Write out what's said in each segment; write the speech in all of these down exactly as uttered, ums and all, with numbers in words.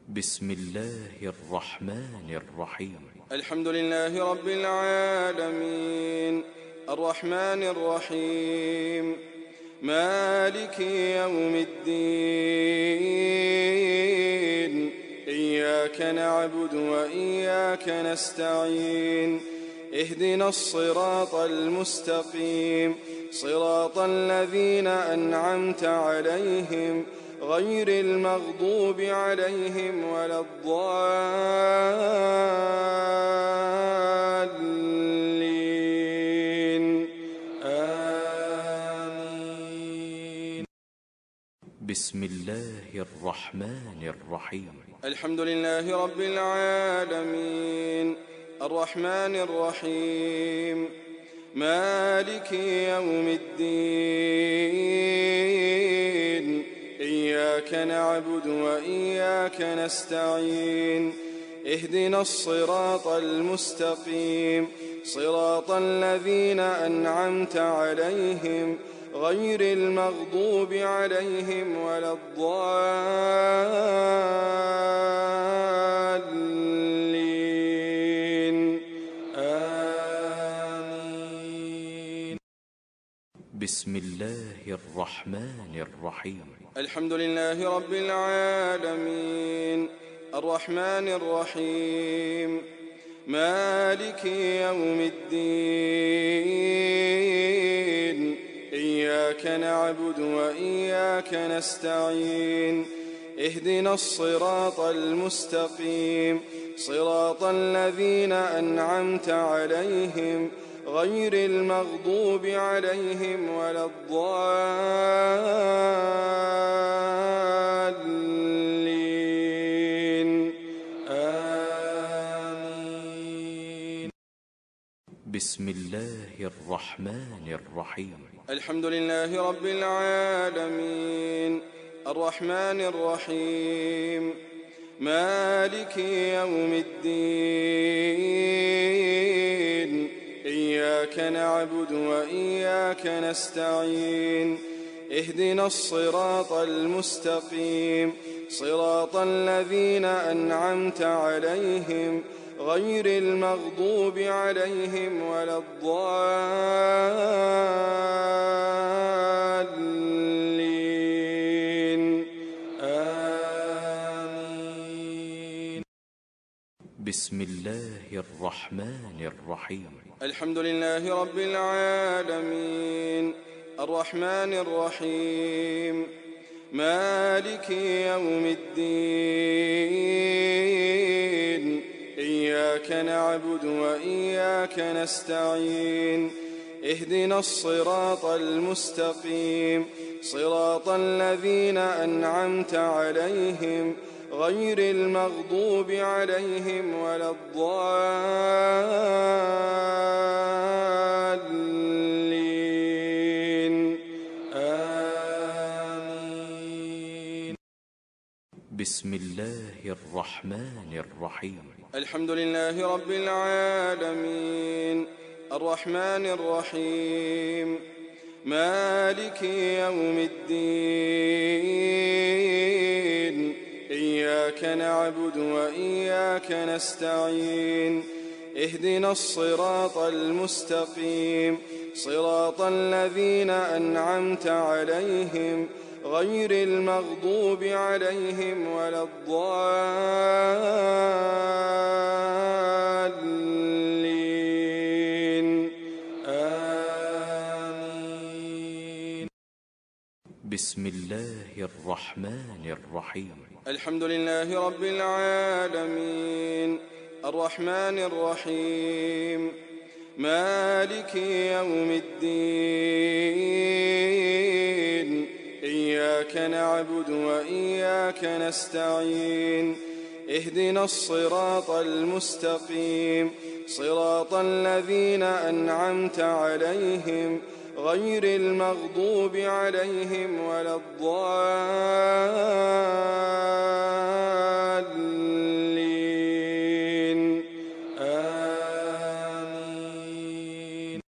بسم الله الرحمن الرحيم. الحمد لله رب العالمين الرحمن الرحيم مالك يوم الدين إياك نعبد وإياك نستعين اهدنا الصراط المستقيم صراط الذين أنعمت عليهم غير المغضوب عليهم ولا الضالين آمين. بسم الله الرحمن الرحيم. الحمد لله رب العالمين الرحمن الرحيم مالك يوم الدين إياك نعبد وإياك نستعين اهدنا الصراط المستقيم صراط الذين أنعمت عليهم غير المغضوب عليهم ولا الضالين آمين. بسم الله الرحمن الرحيم. الحمد لله رب العالمين الرحمن الرحيم مالك يوم الدين إياك نعبد وإياك نستعين اهدنا الصراط المستقيم صراط الذين أنعمت عليهم غير المغضوب عليهم ولا الضالين آمين. بسم الله الرحمن الرحيم. الحمد لله رب العالمين الرحمن الرحيم مالك يوم الدين إياك نعبد وإياك نستعين اهدنا الصراط المستقيم صراط الذين أنعمت عليهم غير المغضوب عليهم ولا الضالين آمين. بسم الله الرحمن الرحيم. الحمد لله رب العالمين الرحمن الرحيم مالك يوم الدين إياك نعبد وإياك نستعين اهدنا الصراط المستقيم صراط الذين أنعمت عليهم غير المغضوب عليهم ولا الضالين آمين. بسم الله الرحمن الرحيم. الحمد لله رب العالمين الرحمن الرحيم مالك يوم الدين إياك نعبد وإياك نستعين اهدنا الصراط المستقيم صراط الذين أنعمت عليهم غير المغضوب عليهم ولا الضالين آمين. بسم الله الرحمن الرحيم. الحمد لله رب العالمين الرحمن الرحيم مالك يوم الدين إياك نعبد وإياك نستعين اهدنا الصراط المستقيم صراط الذين أنعمت عليهم غير المغضوب عليهم ولا الضالين آمين.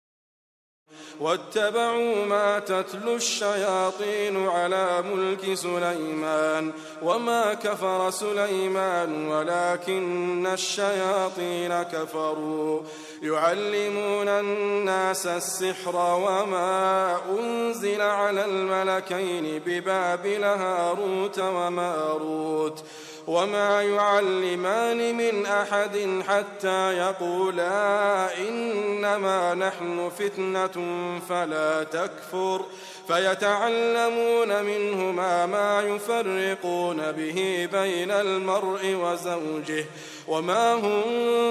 واتبعوا ما تتلو الشياطين على ملك سليمان وما كفر سليمان ولكن الشياطين كفروا يعلمون الناس السحر وما أنزل على الملكين ببابل هاروت وماروت وما يعلمان من أحد حتى يقولا إنما نحن فتنة فلا تكفر فيتعلمون منهما ما يفرقون به بين المرء وزوجه وما هم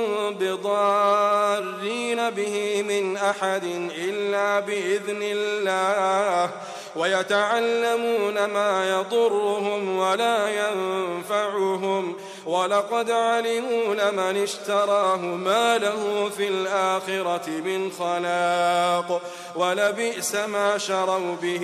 بضارين به من أحد إلا بإذن الله ويتعلمون ما يضرهم ولا ينفعهم ولقد علموا لمن اشتراه ما له في الآخرة من خلاق ولبئس ما شروا به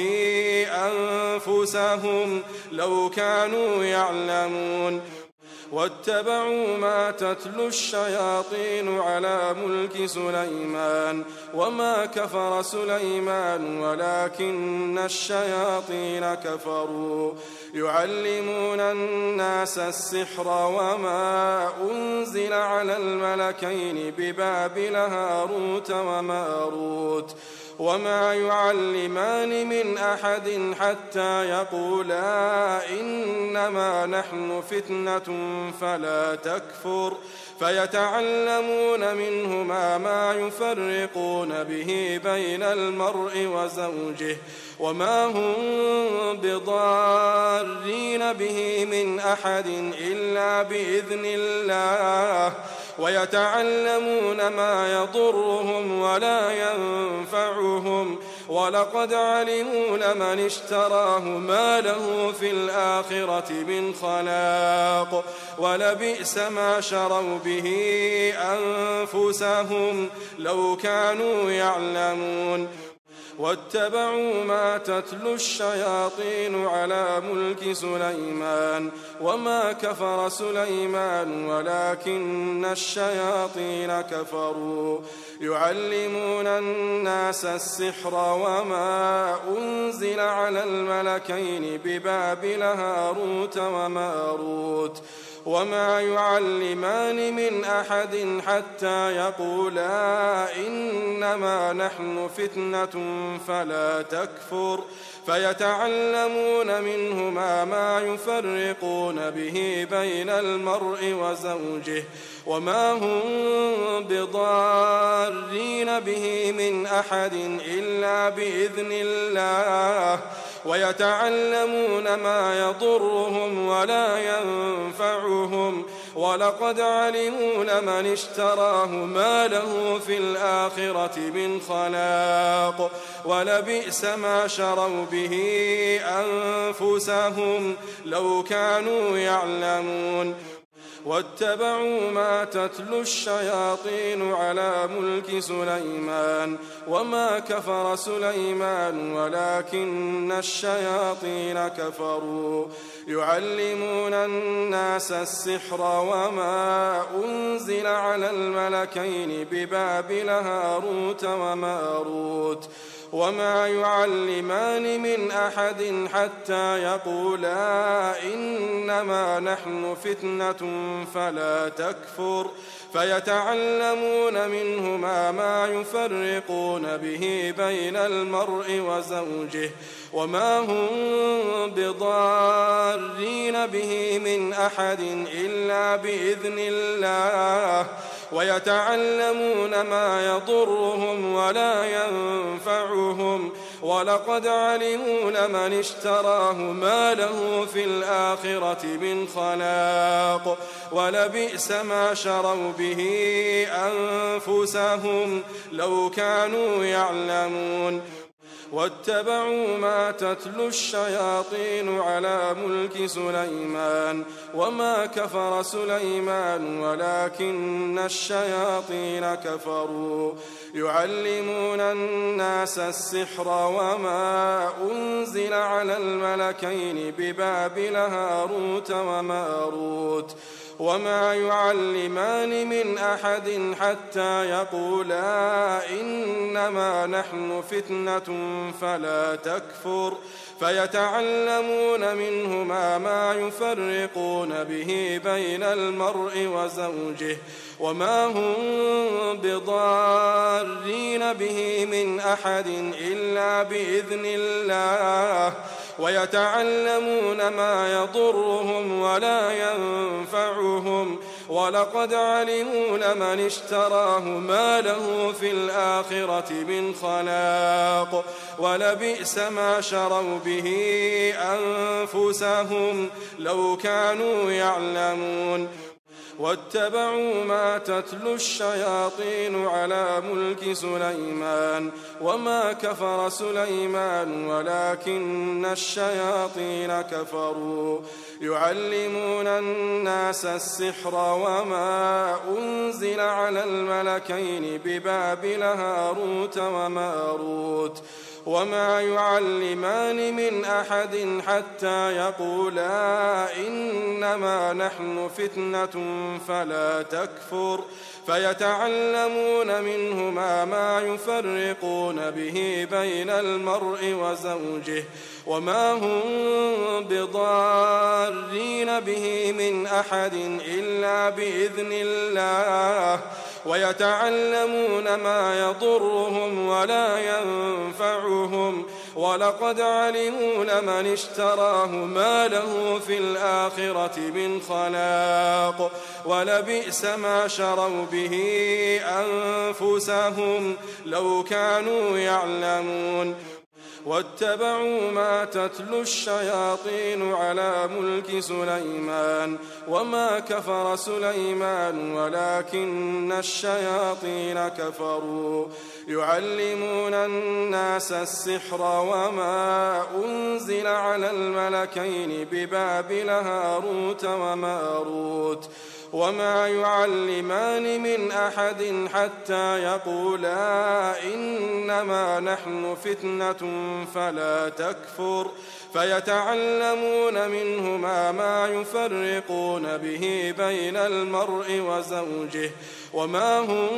أنفسهم لو كانوا يعلمون واتبعوا ما تتلو الشياطين على ملك سليمان وما كفر سليمان ولكن الشياطين كفروا يعلمون الناس السحر وما أنزل على الملكين ببابل هاروت وماروت وما يعلمان من أحد حتى يقولا إنما نحن فتنة فلا تكفر فيتعلمون منهما ما يفرقون به بين المرء وزوجه وما هم بضارين به من أحد إلا بإذن الله ويتعلمون ما يضرهم ولا ينفعهم ولقد علموا لمن اشتراه ما له في الآخرة من خلاق ولبئس ما شروا به أنفسهم لو كانوا يعلمون واتبعوا ما تتلو الشياطين على ملك سليمان وما كفر سليمان ولكن الشياطين كفروا يعلمون الناس السحر وما أنزل على الملكين ببابل هاروت وماروت وما يعلمان من أحد حتى يقولا إنما نحن فتنة فلا تكفر فيتعلمون منهما ما يفرقون به بين المرء وزوجه وما هم بضارين به من أحد إلا بإذن الله ويتعلمون ما يضرهم ولا ينفعهم ولقد علموا لمن اشتراه ما له في الآخرة من خلاق ولبئس ما شروا به أنفسهم لو كانوا يعلمون واتبعوا ما تتلو الشياطين على ملك سليمان وما كفر سليمان ولكن الشياطين كفروا يعلمون الناس السحر وما أنزل على الملكين ببابل هاروت وماروت وما يعلمان من أحد حتى يقولا إنما نحن فتنة فلا تكفر فيتعلمون منهما ما يفرقون به بين المرء وزوجه وما هم بضارين به من أحد إلا بإذن الله ويتعلمون ما يضرهم ولا ينفعهم ولقد علموا لمن اشتراه ما له في الآخرة من خلاق ولبئس ما شروا به أنفسهم لو كانوا يعلمون واتبعوا ما تتلو الشياطين على ملك سليمان وما كفر سليمان ولكن الشياطين كفروا يعلمون الناس السحر وما أنزل على الملكين ببابل هاروت وماروت وما يعلمان من أحد حتى يقولا إنما نحن فتنة فلا تكفر فيتعلمون منهما ما يفرقون به بين المرء وزوجه وما هم بضارين به من أحد إلا بإذن الله ويتعلمون ما يضرهم ولا ينفعهم ولقد علموا لمن اشتراه ما له في الآخرة من خلاق ولبئس ما شروا به أنفسهم لو كانوا يعلمون واتبعوا ما تتلو الشياطين على ملك سليمان وما كفر سليمان ولكن الشياطين كفروا يعلمون الناس السحر وما أنزل على الملكين ببابل هاروت وماروت وما يعلمان من أحد حتى يقولا إنما نحن فتنة فلا تكفر فيتعلمون منهما ما يفرقون به بين المرء وزوجه وما هم بضارين به من أحد إلا بإذن الله ويتعلمون ما يضرهم ولا ينفعهم ولقد علموا لمن اشتراه ما له في الآخرة من خلاق ولبئس ما شروا به أنفسهم لو كانوا يعلمون واتبعوا ما تتلو الشياطين على ملك سليمان وما كفر سليمان ولكن الشياطين كفروا يعلمون الناس السحر وما أنزل على الملكين ببابل هاروت وماروت وما يعلمان من أحد حتى يقولا إنما نحن فتنة فلا تكفر فيتعلمون منهما ما يفرقون به بين المرء وزوجه وما هم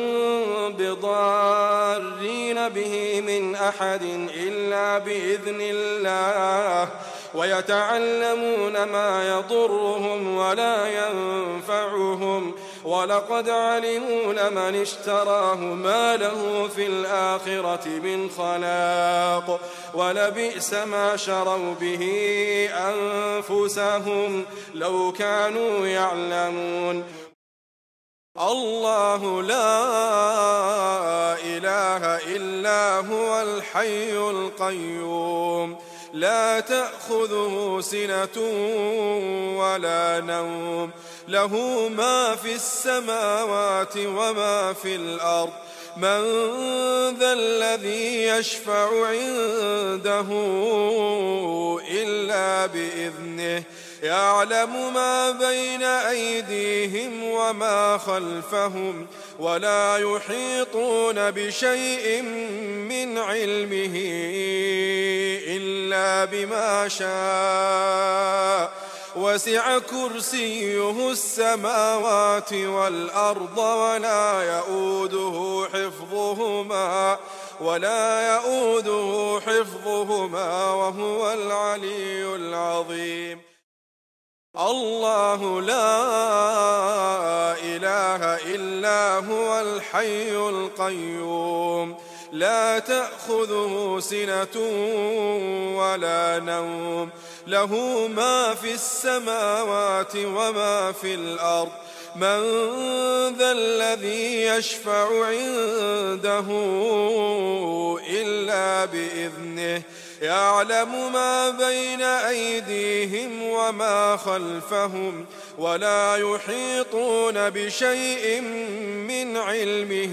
بضارين به من أحد إلا بإذن الله ويتعلمون ما يضرهم ولا ينفعهم ولقد علموا لمن اشتراه ما له في الآخرة من خلاق ولبئس ما شروا به أنفسهم لو كانوا يعلمون الله لا إله إلا هو الحي القيوم لا تأخذه سنة ولا نوم له ما في السماوات وما في الأرض من ذا الذي يشفع عنده إلا بإذنه يعلم ما بين أيديهم وما خلفهم ولا يحيطون بشيء من علمه إلا بما شاء وسع كرسيه السماوات والأرض ولا يؤوده حفظهما ولا يؤوده حفظهما وهو العلي العظيم الله لا إله إلا هو الحي القيوم لا تأخذه سنة ولا نوم له ما في السماوات وما في الأرض من ذا الذي يشفع عنده إلا بإذنه يعلم ما بين أيديهم وما خلفهم ولا يحيطون بشيء من علمه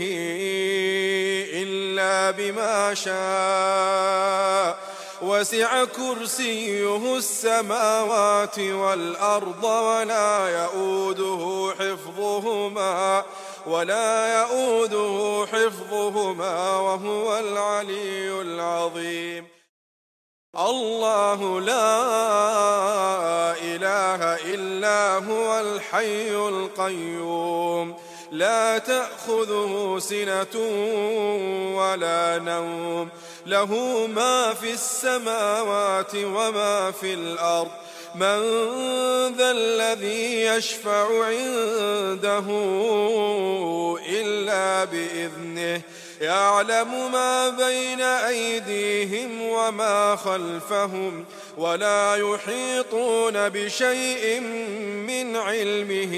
إلا بما شاء وسع كرسيه السماوات والأرض ولا يؤوده حفظهما ولا يؤوده حفظهما وهو العلي العظيم الله لا إله إلا هو الحي القيوم لا تأخذه سنة ولا نوم له ما في السماوات وما في الأرض من ذا الذي يشفع عنده إلا بإذنه يعلم ما بين أيديهم وما خلفهم ولا يحيطون بشيء من علمه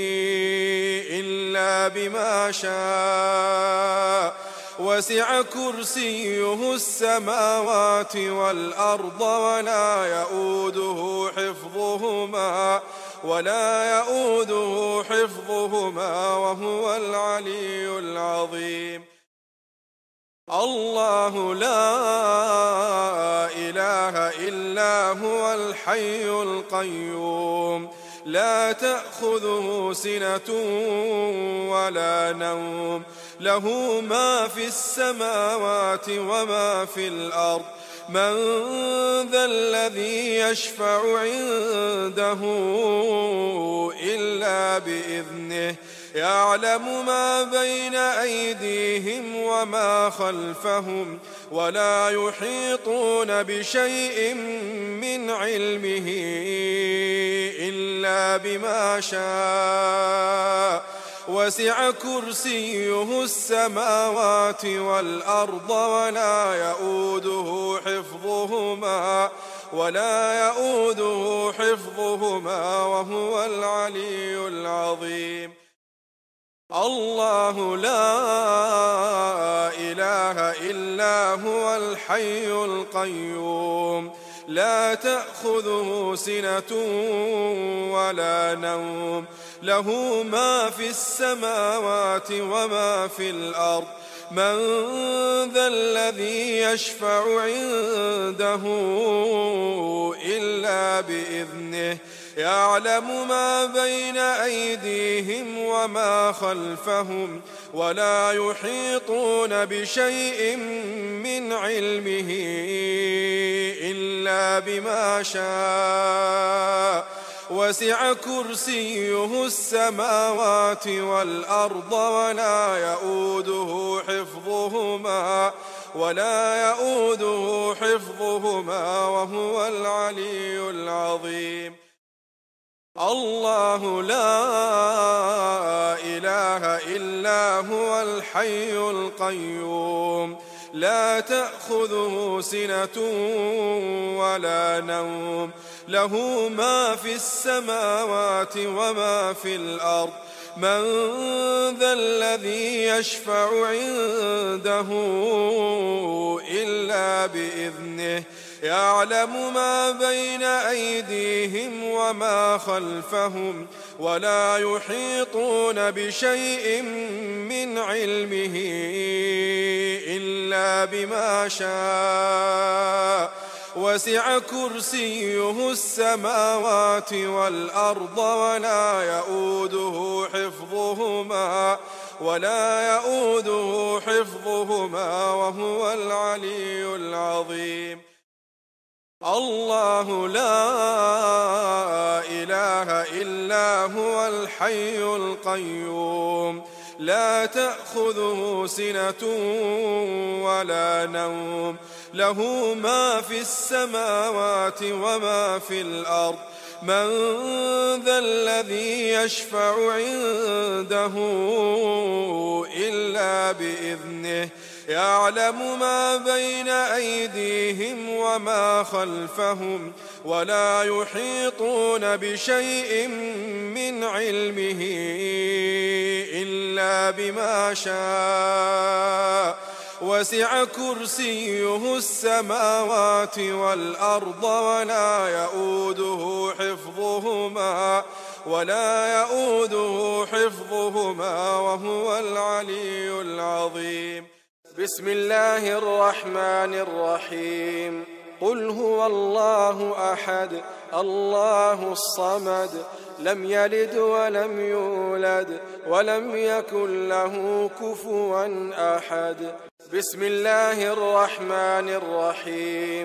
إلا بما شاء وسع كرسيه السماوات والأرض ولا يؤوده حفظهما ولا يؤوده حفظهما وهو العلي العظيم الله لا إله إلا هو الحي القيوم لا تأخذه سنة ولا نوم له ما في السماوات وما في الأرض من ذا الذي يشفع عنده إلا بإذنه يعلم ما بين أيديهم وما خلفهم ولا يحيطون بشيء من علمه إلا بما شاء وسع كرسيه السماوات والأرض ولا يؤوده حفظهما ولا يؤوده حفظهما وهو العلي العظيم الله لا إله إلا هو الحي القيوم لا تأخذه سنة ولا نوم له ما في السماوات وما في الأرض من ذا الذي يشفع عنده إلا بإذنه يعلم ما بين أيديهم وما خلفهم ولا يحيطون بشيء من علمه إلا بما شاء وسع كرسيه السماوات والأرض ولا يؤوده حفظهما ولا يؤوده حفظهما وهو العلي العظيم الله لا إله إلا هو الحي القيوم لا تأخذه سنة ولا نوم له ما في السماوات وما في الأرض من ذا الذي يشفع عنده إلا بإذنه يعلم ما بين أيديهم وما خلفهم ولا يحيطون بشيء من علمه إلا بما شاء وسع كرسيه السماوات والأرض ولا يؤوده حفظهما ولا يؤوده حفظهما وهو العلي العظيم الله لا إله إلا هو الحي القيوم لا تأخذه سنة ولا نوم له ما في السماوات وما في الأرض من ذا الذي يشفع عنده إلا بإذنه يعلم ما بين أيديهم وما خلفهم ولا يحيطون بشيء من علمه إلا بما شاء وسع كرسيه السماوات والأرض ولا يؤوده حفظهما ولا يؤوده حفظهما وهو العلي العظيم بسم الله الرحمن الرحيم قل هو الله أحد الله الصمد لم يلد ولم يولد ولم يكن له كفوا أحد بسم الله الرحمن الرحيم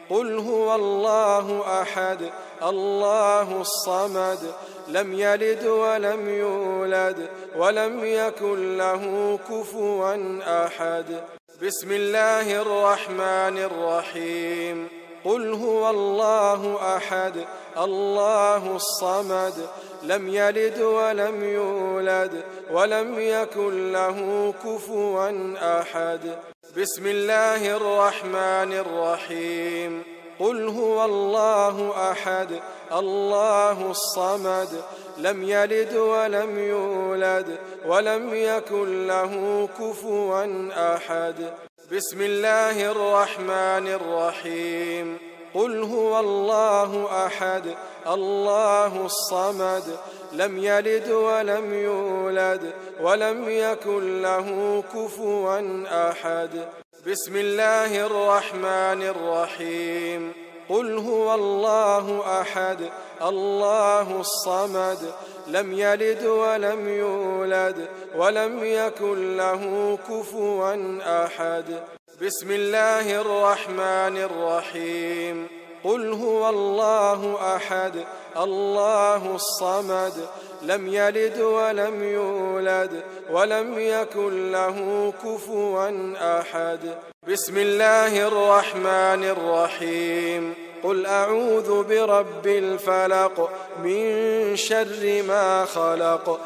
قل هو الله أحد الله الصمد لم يلد ولم يولد ولم يكن له كفوا أحد بسم الله الرحمن الرحيم قل هو الله أحد الله الصمد لم يلد ولم يولد ولم يكن له كفوا أحد بسم الله الرحمن الرحيم قل هو الله أحد الله الصمد لم يلد ولم يولد ولم يكن له كفوا أحد بسم الله الرحمن الرحيم قل هو الله أحد الله الصمد لم يلد ولم يولد ولم يكن له كفوا أحد بسم الله الرحمن الرحيم قل هو الله أحد الله الصمد لم يلد ولم يولد ولم يكن له كفوا أحد بسم الله الرحمن الرحيم قل هو الله أحد الله الصمد لم يلد ولم يولد ولم يكن له كفوا أحد بسم الله الرحمن الرحيم قل أعوذ برب الفلق من شر ما خلق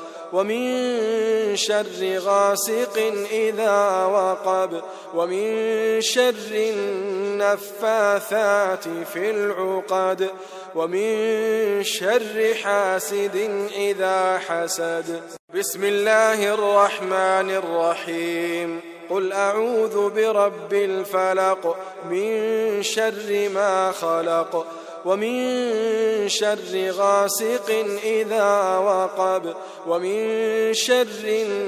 ومن شر غاسق إذا وقب ومن شر النفاثات في العقد ومن شر حاسد إذا حسد بسم الله الرحمن الرحيم قل أعوذ برب الفلق من شر ما خلق ومن شر غاسق إذا وقب ومن شر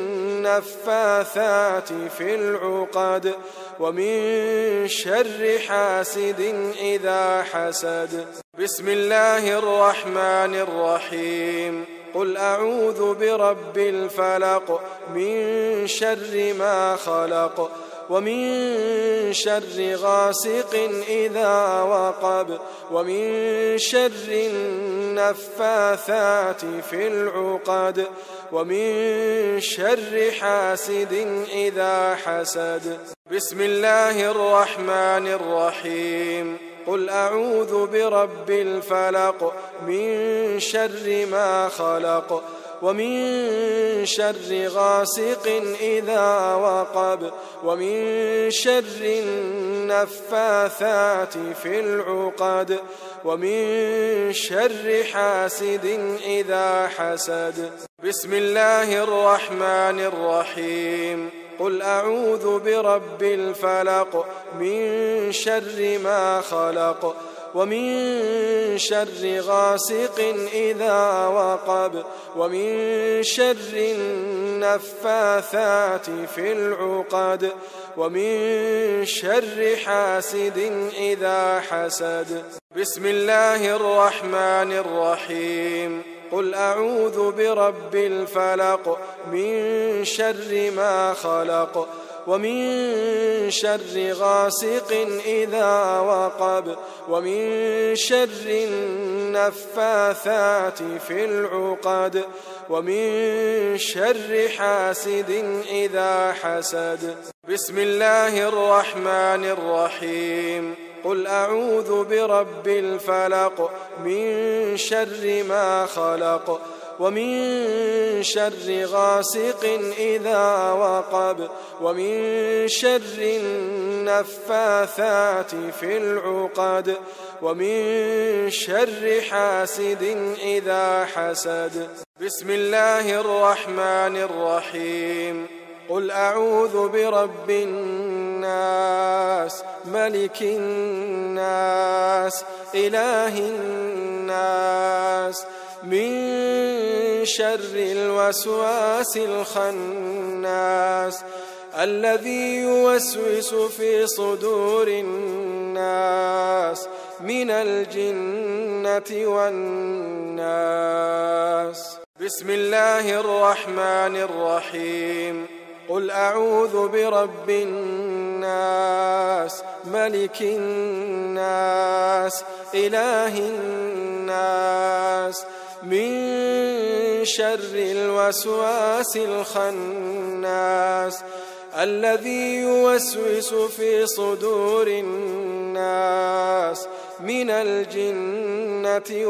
النفاثات في العقد ومن شر حاسد إذا حسد بسم الله الرحمن الرحيم قل أعوذ برب الفلق من شر ما خلق ومن شر غاسق إذا وقب ومن شر النفاثات في العقد ومن شر حاسد إذا حسد بسم الله الرحمن الرحيم قل أعوذ برب الفلق من شر ما خلق ومن شر غاسق إذا وقب ومن شر النفاثات في العقد ومن شر حاسد إذا حسد بسم الله الرحمن الرحيم قل أعوذ برب الفلق من شر ما خلق ومن شر غاسق إذا وقب ومن شر النفاثات في العقد ومن شر حاسد إذا حسد بسم الله الرحمن الرحيم قل أعوذ برب الفلق من شر ما خلق ومن شر غاسق إذا وقب ومن شر النفاثات في العقد ومن شر حاسد إذا حسد بسم الله الرحمن الرحيم قل أعوذ برب الفلق من شر ما خلق ومن شر غاسق إذا وقب ومن شر النفاثات في العقد ومن شر حاسد إذا حسد بسم الله الرحمن الرحيم قل أعوذ برب الناس ملك الناس إله الناس من شر الوسواس الخناس الذي يوسوس في صدور الناس من الجنة والناس بسم الله الرحمن الرحيم قل أعوذ برب الناس الناس ملك الناس إله الناس من شر الوسواس الخناس الذي يوسوس في صدور الناس من الجنة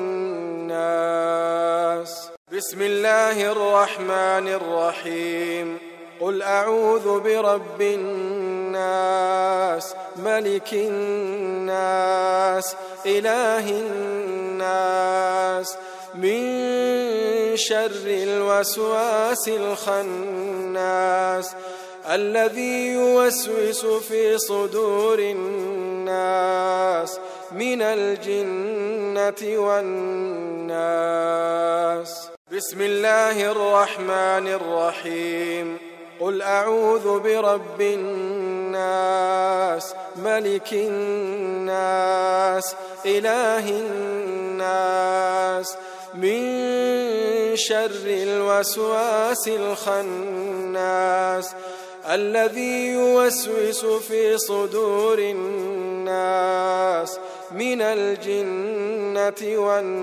والناس. بسم الله الرحمن الرحيم. قل أعوذ برب الناس ملك الناس إله الناس من شر الوسواس الخناس الذي يوسوس في صدور الناس من الجنة والناس. بسم الله الرحمن الرحيم. قل أعوذ برب الناس ملك الناس إله الناس من شر الوسواس الخناس الذي يوسوس في صدور الناس من الجنة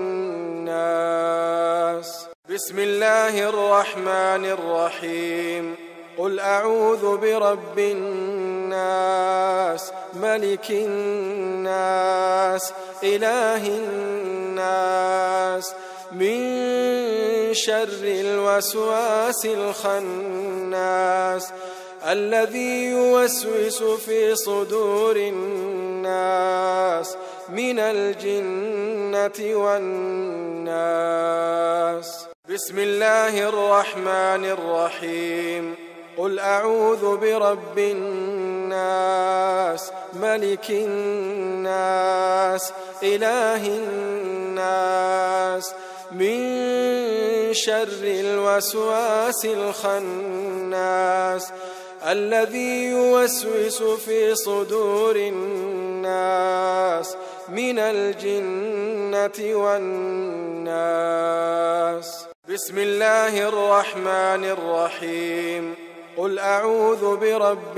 والناس. بسم الله الرحمن الرحيم. قل أعوذ برب الناس ملك الناس إله الناس من شر الوسواس الخناس الذي يوسوس في صدور الناس من الجنة والناس. بسم الله الرحمن الرحيم. قل أعوذ برب الناس ملك الناس إله الناس من شر الوسواس الخناس الذي يوسوس في صدور الناس من الجنة والناس. بسم الله الرحمن الرحيم. قل أعوذ برب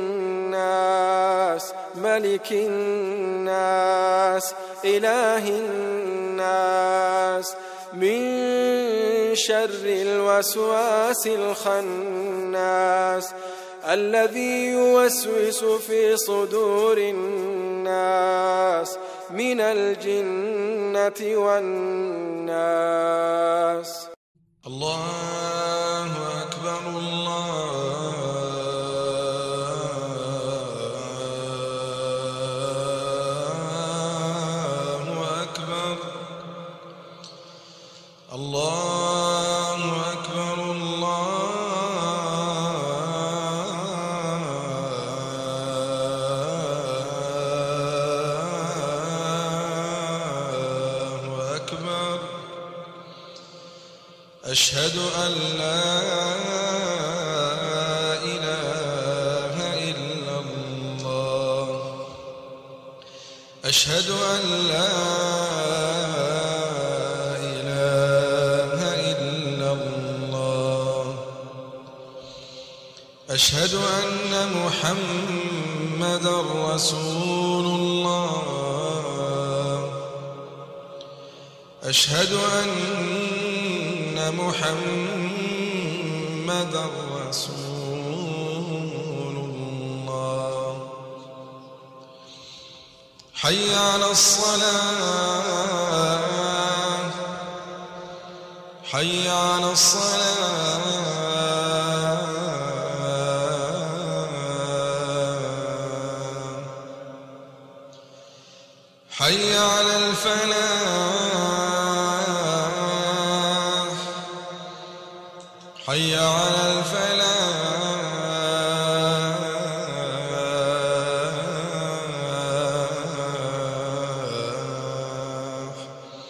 الناس ملك الناس إله الناس من شر الوسواس الخناس الذي يوسوس في صدور الناس من الجنة والناس. الله أكبر الله أكبر الله أكبر الله أكبر. أشهد أن لا إله إلا الله أشهد أن لا إله إلا الله أشهد أن محمدًا رسول الله أشهد أن محمدًا رسول الله. حي على الصلاة حي على الصلاة حي على الفلاح حي على الفلاح.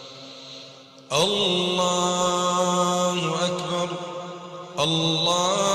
الله أكبر الله